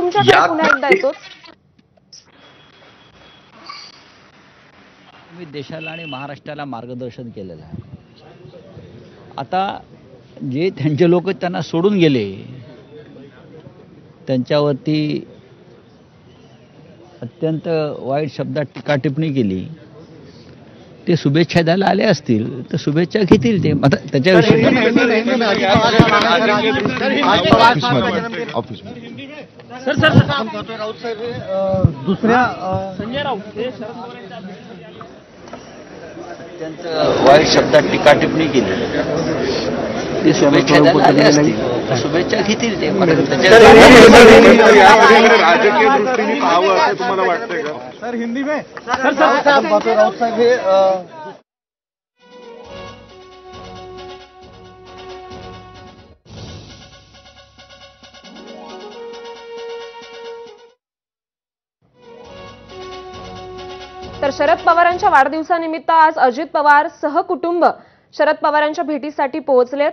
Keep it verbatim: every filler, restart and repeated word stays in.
तुमच्याकडे पुन्हा एकदा येतोच. मी देशाला आणि महाराष्ट्राला मार्गदर्शन केलेलं आहे. आता जे त्यांचे लोक त्यांना सोडून गेले, त्यांच्यावरती अत्यंत वाईट शब्दात टीका टिप्पणी केली, ते शुभेच्छा द्यायला आले असतील तर शुभेच्छा घेतील ते. आता त्याच्याविषयी सर सर राऊत साहेब दुसऱ्या संजय राऊत अत्यंत वाईट शब्दात टीका टिप्पणी केली, ते शुभेच्छा द्यायला आले असतील तर शुभेच्छा घेतील ते. राजकीय दृष्टीने पाहावं असं तुम्हाला वाटतंय का सर हिंदी में सर सर राऊत साहेब हे तर शरद पवारांच्या वाढदिवसानिमित्त आज अजित पवार सहकुटुंब शरद पवारांच्या भेटीसाठी पोहोचले.